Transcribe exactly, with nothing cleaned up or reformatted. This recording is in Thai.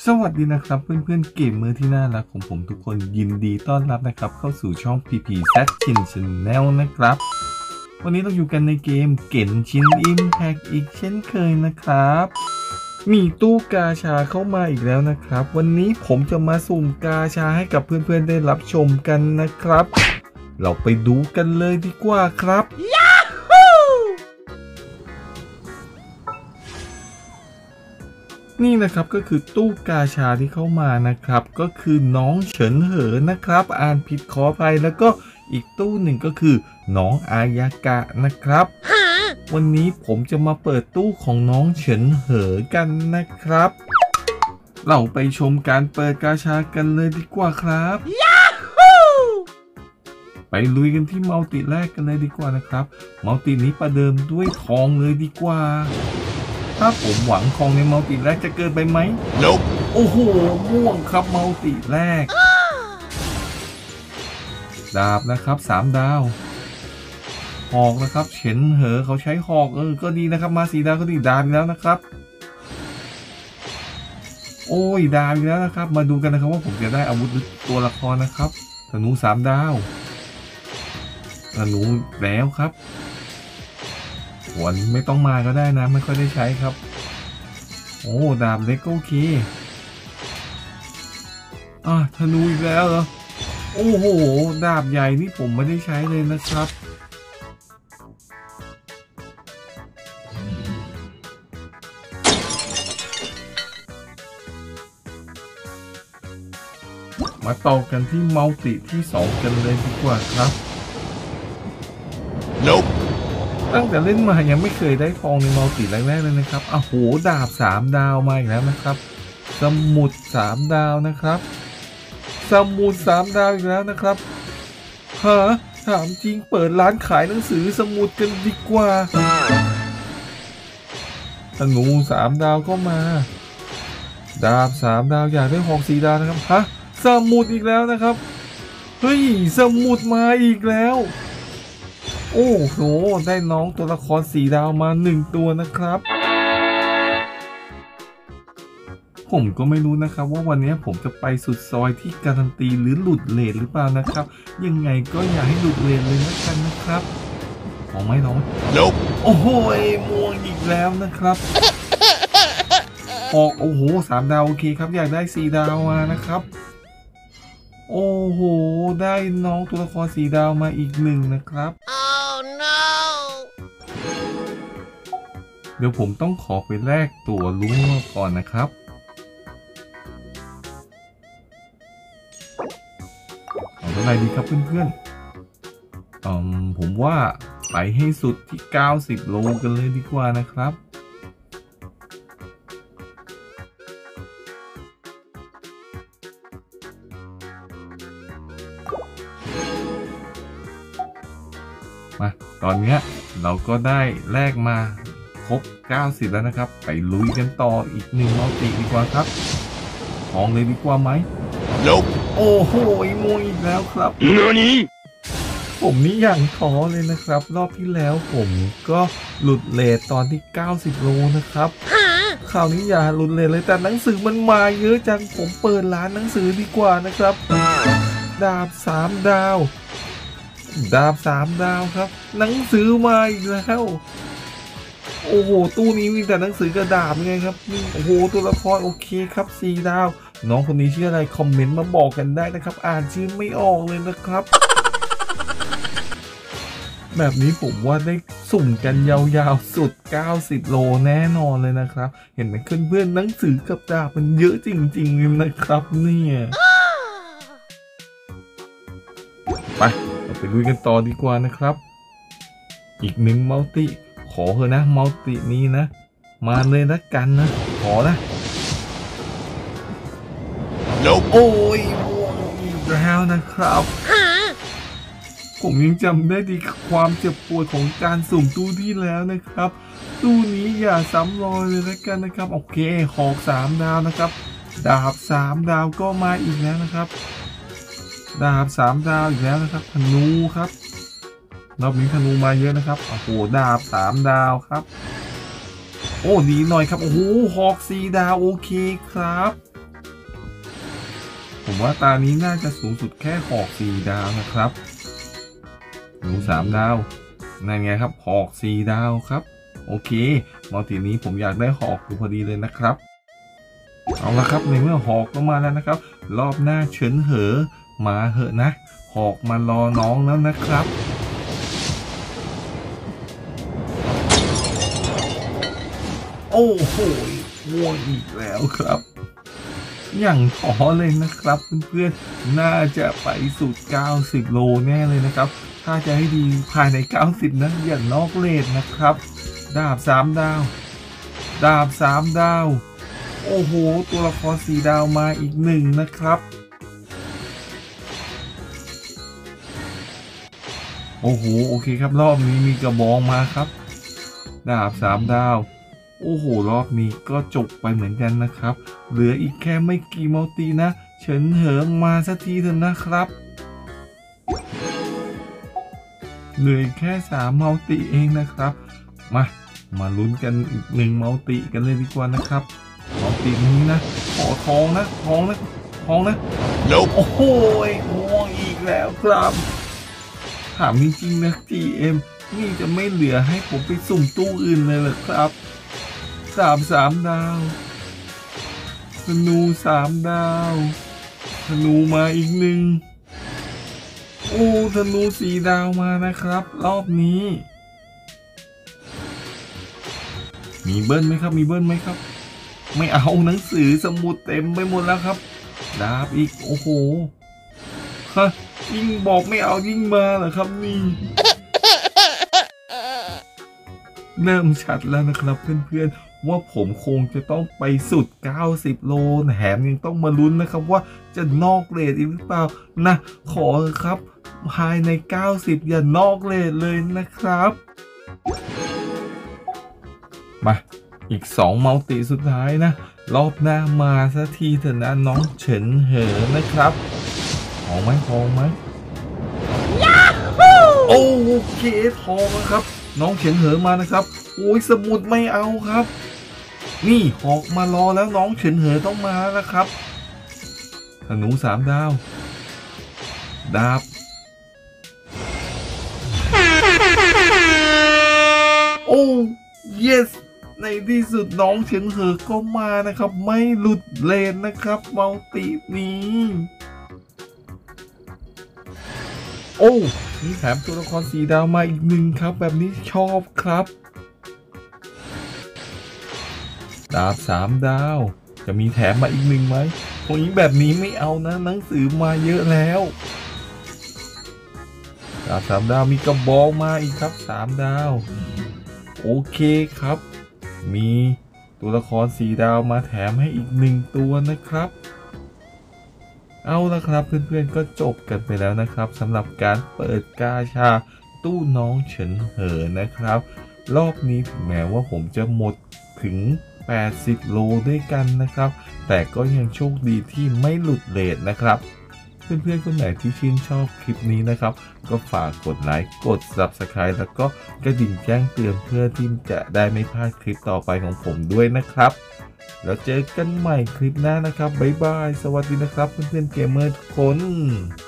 สวัสดีนะครับเพื่อนๆเกมเมอร์ที่น่ารักของผมทุกคนยินดีต้อนรับนะครับเข้าสู่ช่อง พี พี แซด Chin Channel นะครับวันนี้เราอยู่กันในเกมเก็นชิน Impact อีกเช่นเคยนะครับมีตู้กาชาเข้ามาอีกแล้วนะครับวันนี้ผมจะมาสุ่มกาชาให้กับเพื่อนๆได้รับชมกันนะครับเราไปดูกันเลยดีกว่าครับนี่นะครับก็คือตู้กาชาที่เข้ามานะครับก็คือน้องเฉินเหอนะครับอ่านผิดขออภัยแล้วก็อีกตู้หนึ่งก็คือน้องอายากะนะครับวันนี้ผมจะมาเปิดตู้ของน้องเฉินเหอกันนะครับเราไปชมการเปิดกาชากันเลยดีกว่าครับไปลุยกันที่มัลติแรกกันเลยดีกว่านะครับมัลตินี้ประเดิมด้วยทองเลยดีกว่าถ้าผมหวังทองในมัลติแรกจะเกินไปไหม Nope. โอ้โหม่วงครับมัลติแรกดาบนะครับสามดาวหอกนะครับเฉินเหอเขาใช้หอกเออก็ดีนะครับมาสีดาวก็ดีดาบแล้วนะครับโอ้ยดาบแล้วนะครับมาดูกันนะครับว่าผมจะได้อาวุธหรือตัวละครนะครับธนูสามดาวธนูแล้วครับวันไม่ต้องมาก็ได้นะไม่ค่อยได้ใช้ครับโอ้ดาบเล็กก็โอเคอ่ะธนูอีกแล้วเหรอโอ้โหดาบใหญ่นี่ผมไม่ได้ใช้เลยนะครับมาต่อกันที่มัลติที่สองกันเลยดีกว่าครับ Nope. ตั้งแต่เล่นมายังไม่เคยได้ทองในมัลติแรกๆเลยนะครับอ้าวโหดาบสามดาวมาอีกแล้วนะครับสมุดสามดาวนะครับสมุดสามดาวอีกแล้วนะครับฮะถามจริงเปิดร้านขายหนังสือสมุดกันดีกว่าธนูสามดาวก็มาดาบสามดาวอยากได้หอกสี่ดาวนะครับฮะสมุดอีกแล้วนะครับเฮ้ยสมุดมาอีกแล้วโอ้โหได้น้องตัวละครสีดาวมาหนึ่งตัวนะครับผมก็ไม่รู้นะครับว่าวันนี้ผมจะไปสุดซอยที่การันตีหรือหลุดเลทหรือเปล่านะครับยังไงก็อย่าให้หลุดเลทเลยนะกันนะครับมองไหมน้อง Nope. โอ้โหม่วงอีกแล้วนะครับออกโอ้โหสามดาวโอเคครับอยากได้สี่ดาวมานะครับโอ้โหได้น้องตัวละครสีดาวมาอีกหนึ่งนะครับ Oh no. เดี๋ยวผมต้องขอไปแลกตั๋วลุ้งก่อนนะครับเอาเท่าไหร่ดีครับเพื่อนๆอืมผมว่าไปให้สุดที่เก้าสิบโลกันเลยดีกว่านะครับมาตอนนี้เราก็ได้แลกมาครบเก้าสิบแล้วนะครับไปลุยกันต่ออีกหนึ่งมัลติดีกว่าครับทองเลยดีกว่าไหม Nope. โอ้โหม่วงอีกแล้วครับ Nani? ผมนี่อย่างท้อเลยนะครับรอบที่แล้วผมก็หลุดเลทตอนที่เก้าสิบโลนะครับคราวนี้อย่าหลุดเลทเลยแต่หนังสือมันมาเยอะจังผมเปิดร้านหนังสือดีกว่านะครับดาบสามดาวดาบสามดาวครับหนังสือมาอีกแล้วโอ้โหตู้นี้มีแต่หนังสือกระดาษไงครับนี่โอ้โหตัวละครโอเคครับสี่ดาวน้องคนนี้ชื่ออะไรคอมเมนต์มาบอกกันได้นะครับอ่านชื่อไม่ออกเลยนะครับแบบนี้ผมว่าได้สุ่มกันยาวๆสุดเก้าสิบโลแน่นอนเลยนะครับเห็นไหมเพื่อนๆหนังสือกับดาบมันเยอะจริงๆเลยนะครับเนี่ยไปเราไปลุยกันต่อดีกว่านะครับอีกหนึ่งมัลติขอเถอะนะมัลตินี้นะมาเลยนะกันนะขอนะ Nope. โอ้ยม่วงอีกแล้วนะครับผมยังจำได้ดีความเจ็บปวดของการสุ่มตู้ที่แล้วนะครับตู้นี้อย่าซ้ำรอยเลยแล้วกันนะครับโอเคหอกสามดาวนะครับดาบสามดาวก็มาอีกแล้วนะครับดาบสามดาวอีกแล้วนะครับธนูครับรอบนี้ธนูมาเยอะนะครับโอ้โหดาบสามดาวครับโอ้ดีหน่อยครับโอ้โหหอกสี่ดาวโอเคครับผมว่าตานี้น่าจะสูงสุดแค่หอกสี่ดาวนะครับหนูสามดาวนั่นไงครับหอกสี่ดาวครับโอเคมัลตินี้ผมอยากได้หอกอยู่พอดีเลยนะครับเอาละครับในเมื่อหอกก็มาแล้วนะครับรอบหน้าเฉินเหอมาเหอะนะหอกมารอน้องแล้วนะครับโอ้โหม่วงอีกแล้วครับอย่างท้อเลยนะครับเพื่อนๆน่าจะไปสุดเก้าสิบโลแน่เลยนะครับถ้าจะให้ดีภายในเก้าสิบนั้นอย่านอกเลนนะครับดาบสามดาวดาบสามดาวโอ้โหตัวละครสี่ดาวมาอีกหนึ่งนะครับโอ้โหโอเคครับรอบนี้มีกระบองมาครับดาบสามดาวโอ้โหรอบนี้ก็จบไปเหมือนกันนะครับเหลืออีกแค่ไม่กี่มัลตินะเฉินเหอมาสักทีเถอะนะครับเหลือแค่สามมัลติเองนะครับมามาลุ้นกันอีกหนึ่งมัลติกันเลยดีกว่านะครับมัลตินี้นะขอทองนะทองนะทองนะ Nope โอ้โหม่วงอีกแล้วครับถามจริงๆนะ จี เอ็ม นี่จะไม่เหลือให้ผมไปสุ่มตู้อื่นเลยเหรอครับสามสามดาวธนูสามดาวธนูมาอีกหนึ่งโอ้ธนูสี่ดาวมานะครับรอบนี้มีเบิ้ลไหมครับมีเบิ้ลไหมครับไม่เอาหนังสือสมุดเต็มไปหมดแล้วครับดาบอีกโอ้โหฮะยิ่งบอกไม่เอายิ่งมาเหรอครับนี่เริ่มชัดแล้วนะครับเพื่อนๆว่าผมคงจะต้องไปสุดเก้าสิบโลแถมยังต้องมาลุ้นนะครับว่าจะนอกเรทอีกหรือเปล่านะขอครับภายในเก้าสิบอย่านอกเรทเลยนะครับมาอีกสองมัลติสุดท้ายนะรอบหน้ามาสักทีเถอะนะน้องเฉินเหอนะครับทองไหมทองไหมโอเคทองนะครับน้องเฉินเหอมานะครับโอ้ยสมุดไม่เอาครับนี่หอกมารอแล้วน้องเฉินเหอต้องมาแล้วครับธนูสามดาวดาบโอ้ yes ในที่สุดน้องเฉินเหอก็มานะครับไม่หลุดเลนนะครับมัลตินี้โอ้นี่แถมตัวละครสีดาวมาอีกหนึ่งครับแบบนี้ชอบครับดาบสามดาวจะมีแถมมาอีกหนึ่งไหมพวกนี้แบบนี้ไม่เอานะหนังสือมาเยอะแล้วดาบสามดาวมีกระบอกมาอีกครับสามดาวโอเคครับมีตัวละครสีดาวมาแถมให้อีกหนึ่งตัวนะครับเอาละครับเพื่อนๆก็จบกันไปแล้วนะครับสำหรับการเปิดกาชาตู้น้องเฉินเหอนะครับรอบนี้ถึงแม้ว่าผมจะหมดถึงแปดสิบโลด้วยกันนะครับแต่ก็ยังโชคดีที่ไม่หลุดเรทนะครับเพื่อนๆคนไหนที่ชื่นชอบคลิปนี้นะครับก็ฝากกดไลค์กด ซับสไครบ์ แล้วก็กระดิ่งแจ้งเตือนเพื่อที่จะได้ไม่พลาดคลิปต่อไปของผมด้วยนะครับแล้วเจอกันใหม่คลิปหน้านะครับบ๊ายบายสวัสดีนะครับเพื่อนๆเกมเมอร์ทุกคน